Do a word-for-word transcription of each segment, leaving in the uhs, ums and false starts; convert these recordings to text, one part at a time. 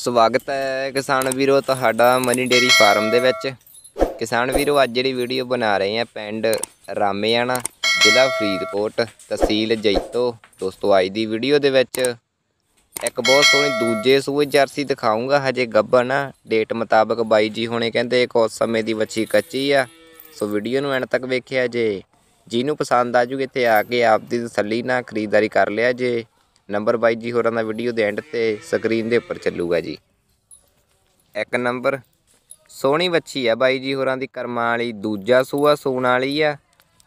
ਸਵਾਗਤ ਹੈ ਕਿਸਾਨ ਵੀਰੋ ਤੁਹਾਡਾ ਮਨੀ ਡੇਅਰੀ ਫਾਰਮ ਦੇ ਵਿੱਚ। ਕਿਸਾਨ ਵੀਰੋ ਅੱਜ ਜਿਹੜੀ ਵੀਡੀਓ ਬਣਾ ਰਹੇ ਹਾਂ ਪਿੰਡ ਰਾਮੇਆਣਾ ਜ਼ਿਲ੍ਹਾ ਫਰੀਦਕੋਟ ਤਹਿਸੀਲ ਜੈਤੋ। ਦੋਸਤੋ ਅੱਜ ਦੀ ਵੀਡੀਓ ਦੇ ਵਿੱਚ ਇੱਕ ਬਹੁਤ ਸੋਹਣੀ ਦੂਜੇ ਸੂਏ ਜਰਸੀ ਦਿਖਾਊਂਗਾ। ਹਜੇ ਗੱਭਣ ਆ, ਡੇਟ ਮੁਤਾਬਕ ਬਾਈ ਜੀ ਹੁਣੇ ਕਹਿੰਦੇ ਕੁਝ ਸਮੇਂ ਦੀ ਵੱਛੀ ਕੱਚੀ ਆ। ਸੋ ਵੀਡੀਓ ਨੂੰ ਐਂਡ ਤੱਕ ਵੇਖਿਆ ਜੇ, ਜਿਹਨੂੰ ਪਸੰਦ ਆ ਜੂਗੀ ਇੱਥੇ ਆ ਕੇ ਆਪਦੀ ਤਸੱਲੀ ਨਾਲ ਖਰੀਦਦਾਰੀ ਕਰ ਲਿਆ ਜੇ। ਨੰਬਰ ਬਾਈ ਜੀ ਹੋਰਾਂ ਦਾ ਵੀਡੀਓ ਦੇ ਐਂਡ ਤੇ ਸਕਰੀਨ ਦੇ ਉੱਪਰ ਚੱਲੂਗਾ ਜੀ। ਇੱਕ ਨੰਬਰ ਸੋਹਣੀ ਵੱਛੀ ਆ ਬਾਈ ਜੀ ਹੋਰਾਂ ਦੀ ਕਰਮਾਂ ਵਾਲੀ, ਦੂਜਾ ਸੂਆ ਸੂਣ ਵਾਲੀ ਆ।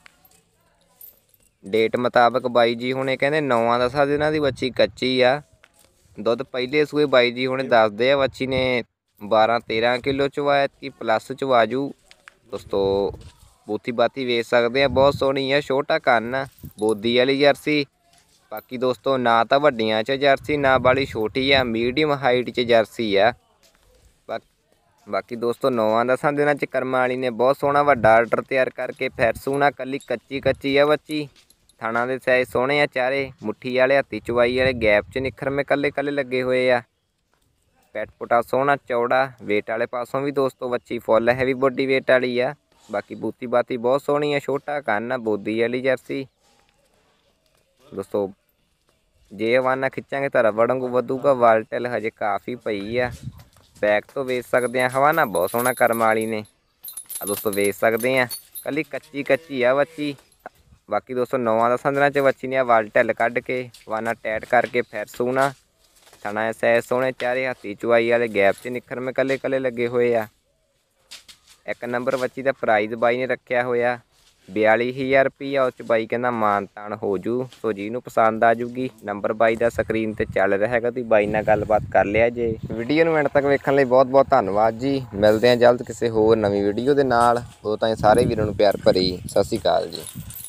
ਡੇਟ ਮੁਤਾਬਕ ਬਾਈ ਜੀ ਹੁਣੇ ਕਹਿੰਦੇ ਨੌਵਾਂ ਦਸਾਂ ਦਿਨਾਂ ਦੀ ਵੱਛੀ ਕੱਚੀ ਆ। ਦੁੱਧ ਪਹਿਲੇ ਸੂਏ ਬਾਈ ਜੀ ਹੁਣੇ ਦੱਸਦੇ ਆ ਵੱਛੀ ਨੇ ਬਾਰਾਂ ਤੇਰਾਂ ਕਿਲੋ ਚਵਾਇਆ ਕਿ ਪਲੱਸ ਚਵਾਜੂ। ਦੋਸਤੋ ਬੂਥੀ ਬਾਤੀ ਵੇਚ ਸਕਦੇ ਆ, ਬਹੁਤ ਸੋਹਣੀ ਆ। ਛੋਟਾ ਕੰਨ ਆ, ਬੋਦੀ ਵਾਲੀ ਜਰਸੀ। ਬਾਕੀ ਦੋਸਤੋ ਨਾ ਤਾਂ ਵੱਡੀਆਂ 'ਚ ਜਰਸੀ ਨਾ ਬਾਲੀ ਛੋਟੀ ਆ, ਮੀਡੀਅਮ ਹਾਈਟ 'ਚ ਜਰਸੀ ਆ। ਬਾਕੀ ਦੋਸਤੋ ਨੌਵਾਂ ਦਸਾਂ ਦਿਨਾਂ 'ਚ ਕਰਮਾਂ ਵਾਲੀ ਨੇ ਬਹੁਤ ਸੋਹਣਾ ਵੱਡਾ ਆਰਡਰ ਤਿਆਰ ਕਰਕੇ ਫਿਰ ਸੂਣਾ। ਕੱਲੀ ਕੱਚੀ ਕੱਚੀ ਆ ਬੱਚੀ। ਥਾਣਾ ਦੇ ਸਾਈਜ਼ ਸੋਹਣੇ ਆ ਚਾਰੇ, ਮੁੱਠੀ ਵਾਲੇ ਹੱਥੀ ਚਵਾਈ ਵਾਲੇ, ਗੈਪ 'ਚ ਨਿਖਰਮੇ ਕੱਲੇ ਕੱਲੇ ਲੱਗੇ ਹੋਏ ਆ। ਪੈਟ ਪੁਟਾ ਸੋਹਣਾ ਚੌੜਾ। ਵੇਟ ਵਾਲੇ ਪਾਸੋਂ ਵੀ ਦੋਸਤੋ ਬੱਚੀ ਫੁੱਲ ਹੈਵੀ ਬੋਡੀ ਵੇਟ ਵਾਲੀ ਆ। ਬਾਕੀ ਬੂਤੀ ਬਾਤੀ ਬਹੁਤ ਸੋਹਣੀ ਆ। ਛੋਟਾ ਕੰਨ ਆ, ਬੋਦੀ ਵਾਲੀ ਜਰਸੀ। ਦੋਸਤੋ ਜੇ ਹਵਾਨਾ ਖਿੱਚਾਂਗੇ ਤਾਂ ਰਬੜ ਵਾਂਗੂ ਵਧੂਗਾ। ਵਾਲਟਲ ਹਜੇ ਕਾਫੀ ਪਈ ਆ। ਬੈਕ ਤੋਂ ਵੇਚ ਸਕਦੇ ਆ। ਹਵਾਨਾ ਬਹੁਤ ਸੋਹਣਾ ਕਰਮ ਵਾਲੀ ਨੇ ਆ ਦੋਸਤੋ, ਵੇਚ ਸਕਦੇ ਆ। ਕੱਲੀ ਕੱਚੀ ਕੱਚੀ ਆ ਵੱਛੀ। ਬਾਕੀ ਦੋਸਤੋ ਨੌਵਾਂ ਦਸਾਂ ਦਿਨਾਂ 'ਚ ਵੱਛੀ ਨੇ ਆ ਵਾਲਟਲ ਕੱਢ ਕੇ ਹਵਾਨਾ ਟੈਟ ਕਰਕੇ ਫਿਰ ਸੂਣਾ। ਥਣਾ ਸੈਜ਼ ਸੋਹਣੇ ਚਾਰੇ, ਹੱਥੀ ਚੁਆਈ ਵਾਲੇ, ਗੈਪ 'ਚ ਨਿਖਰਮੇ ਕੱਲੇ ਕੱਲੇ ਲੱਗੇ ਹੋਏ ਆ। ਇੱਕ ਨੰਬਰ ਵੱਛੀ ਦਾ ਪ੍ਰਾਈਜ਼ ਬਾਈ ਨੇ ਰੱਖਿਆ ਹੋਇਆ ਬਿਆਲੀ ਹਜ਼ਾਰ ਰੁਪਈਆ। ਉਸ 'ਚ ਬਾਈ ਕਹਿੰਦਾ ਮਾਨ ਤਾਨ ਹੋ ਜੂ। ਸੋ ਜਿਹਨੂੰ ਪਸੰਦ ਆ ਜੂਗੀ ਨੰਬਰ ਬਾਈ ਦਾ ਸਕਰੀਨ ਤੇ ਚੱਲ ਰਿਹਾ ਹੈਗਾ, ਤੁਸੀਂ ਬਾਈ ਨਾਲ ਗੱਲਬਾਤ ਕਰ ਲਿਆ ਜੇ। ਵੀਡੀਓ ਨੂੰ ਐਂਡ ਤੱਕ ਵੇਖਣ ਲਈ ਬਹੁਤ ਬਹੁਤ ਧੰਨਵਾਦ ਜੀ। ਮਿਲਦੇ ਹਾਂ ਜਲਦ ਕਿਸੇ ਹੋਰ ਨਵੀਂ ਵੀਡੀਓ ਦੇ ਨਾਲ। ਉਹ ਤਾਂ ਸਾਰੇ ਵੀਰਾਂ ਨੂੰ ਪਿਆਰ ਭਰੀ ਸਤਿ ਸ਼੍ਰੀ ਅਕਾਲ ਜੀ।